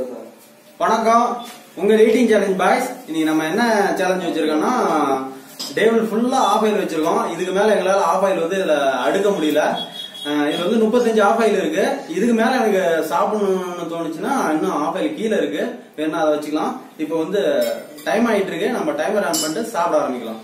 வணக்கம், உங்க reading challenge boys. இன்னைக்கு நம்ம என்ன சேலஞ்ச் வச்சிருக்கோம்னா, டேபிள் ஃபுல்லா ஆஃப் ஆயில் வச்சிருக்கோம். இதுக்கு மேல எங்களால ஆஃப் ஆயில் வந்து இதுல அடுக்க முடியல. இதுல வந்து 35 ஆஃப் ஆயில் இருக்கு. இதுக்கு மேல எனக்கு சாப்பிடணும்னு தோணுச்சுன்னா இன்னும் ஆஃப் ஆயில் கீழே இருக்கு, வேணா அதை வச்சுக்கலாம். இப்போ வந்து டைம் ஆயிட்டு இருக்கு, நம்ம டைமர் ஆன் பண்ணிட்டு சாப்பிட ஆரம்பிக்கலாம்.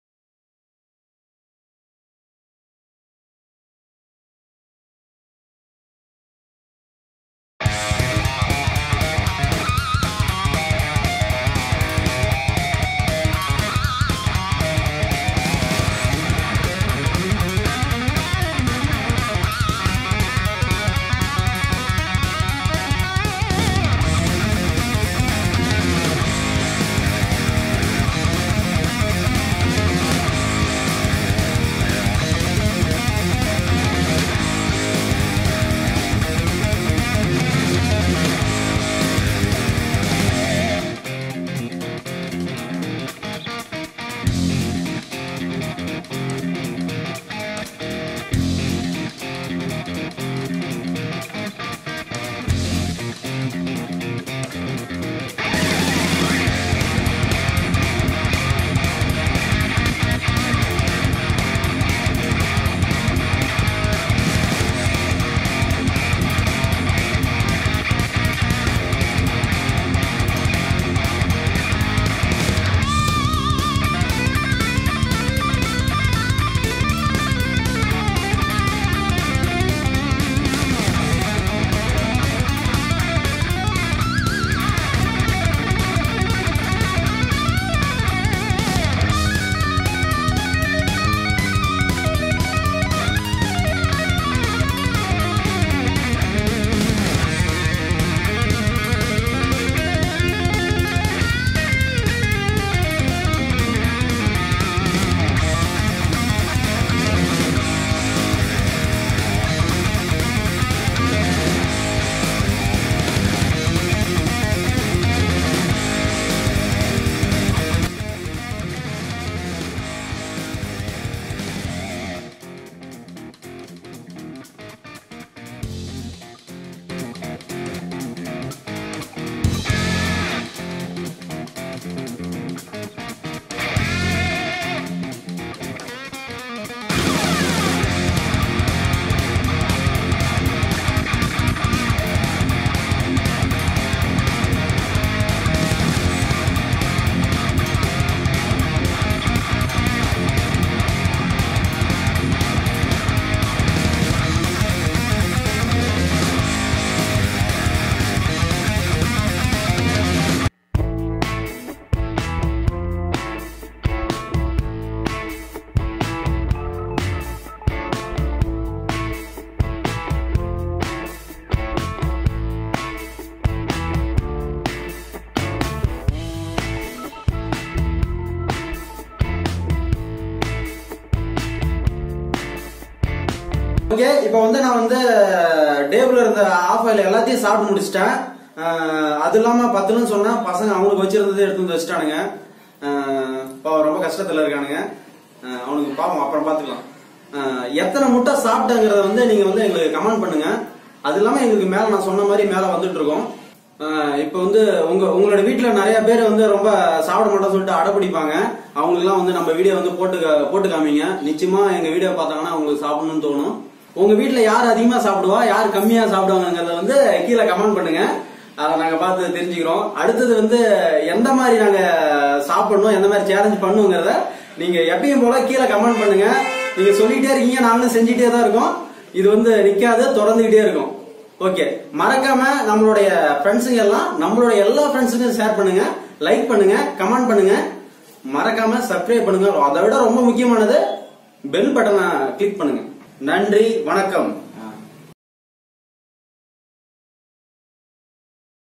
ஓகே, இப்போ வந்து நான் வந்து டேபிள்ல இருந்த ஆஃப் ஆயில் எல்லாத்தையும் சாப்பிட்டு முடிச்சிட்டேன். அது இல்லாம 10ன்னு சொன்னா பசங்க அவனுக்கு வச்சிருந்ததை எடுத்து வந்து வச்சுட்டானுங்க. ரொம்ப கஷ்டத்துல இருக்கானுங்க. அவனுக்கு பாவம், அப்புறம் பாத்துக்கலாம். எத்தனை முட்டை சாப்பிட்டங்கிறத வந்து நீங்க வந்து எங்களுக்கு கமெண்ட் பண்ணுங்க. அது இல்லாம எங்களுக்கு மேல நான் சொன்ன மாதிரி மேல வந்துட்டு இருக்கோம். இப்ப வந்து உங்களோட வீட்டுல நிறைய பேர் வந்து ரொம்ப சாப்பிட மாட்டோம் சொல்லிட்டு அடப்பிடிப்பாங்க. அவங்களுக்கு எல்லாம் வந்து நம்ம வீடியோ வந்து போட்டு காமிங்க. நிச்சயமா எங்க வீடியோ பார்த்தாங்கன்னா உங்களுக்கு சாப்பிடணும்னு தோணும். உங்க வீட்டுல யார் அதிகமா சாப்பிடுவா, யார் கம்மியா சாப்பிடுவாங்கிறத வந்து கீழே கமெண்ட் பண்ணுங்க. அதை நாங்க பார்த்து தெரிஞ்சுக்கிறோம். அடுத்தது வந்து எந்த மாதிரி நாங்க சாப்பிடணும், எந்த மாதிரி சேலஞ்ச் பண்ணுங்கிறத நீங்க எப்பயும் போல கீழே கமெண்ட் பண்ணுங்க. நீங்க சொல்லிட்டே இருக்கீங்க, நாங்களும் செஞ்சுட்டே தான் இருக்கோம். இது வந்து நிக்காது, தொடர்ந்துகிட்டே இருக்கும். ஓகே, மறக்காம நம்மளுடைய ஃப்ரெண்ட்ஸுங்க எல்லாம் நம்மளுடைய எல்லா ஃப்ரெண்ட்ஸுக்கும் ஷேர் பண்ணுங்க, லைக் பண்ணுங்க, கமெண்ட் பண்ணுங்க, மறக்காம சப்ஸ்கிரைப் பண்ணுங்க. அதை விட ரொம்ப முக்கியமானது பெல் பட்டனை கிளிக் பண்ணுங்க. நன்றி, வணக்கம்.